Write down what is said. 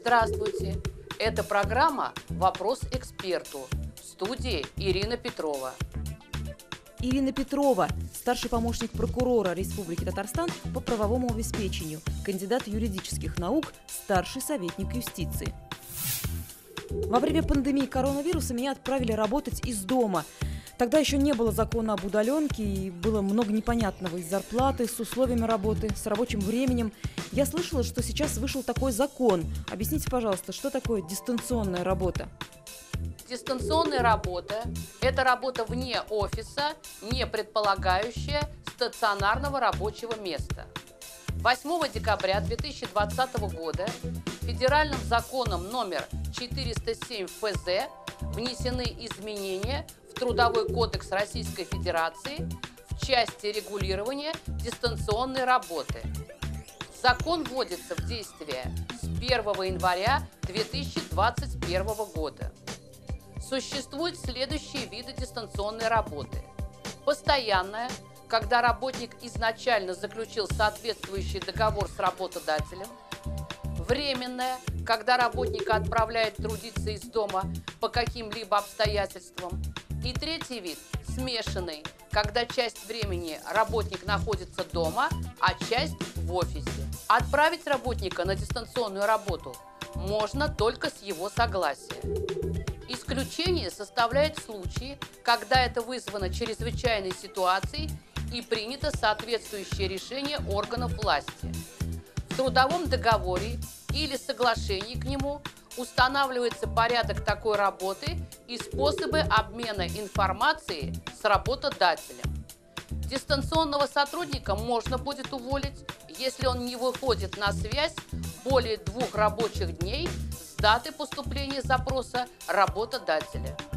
Здравствуйте! Это программа «Вопрос эксперту». В студии Ирина Петрова. Ирина Петрова, старший помощник прокурора Республики Татарстан по правовому обеспечению, кандидат юридических наук, старший советник юстиции. Во время пандемии коронавируса меня отправили работать из дома. Тогда еще не было закона об удаленке, и было много непонятного с зарплатой, с условиями работы, с рабочим временем. Я слышала, что сейчас вышел такой закон. Объясните, пожалуйста, что такое дистанционная работа? Дистанционная работа – это работа вне офиса, не предполагающая стационарного рабочего места. 8 декабря 2020 года федеральным законом номер 407 ФЗ внесены изменения в Трудовой кодекс Российской Федерации в части регулирования дистанционной работы. Закон вводится в действие с 1 января 2021 года. Существуют следующие виды дистанционной работы. Постоянная, когда работник изначально заключил соответствующий договор с работодателем. Временная, когда работника отправляют трудиться из дома по каким-либо обстоятельствам. И третий вид – смешанный, когда часть времени работник находится дома, а часть в офисе. Отправить работника на дистанционную работу можно только с его согласия. Исключение составляют случаи, когда это вызвано чрезвычайной ситуацией и принято соответствующее решение органов власти. В трудовом договоре или соглашении к нему устанавливается порядок такой работы и способы обмена информацией с работодателем. Дистанционного сотрудника можно будет уволить, если он не выходит на связь более 2 рабочих дней с даты поступления запроса работодателя.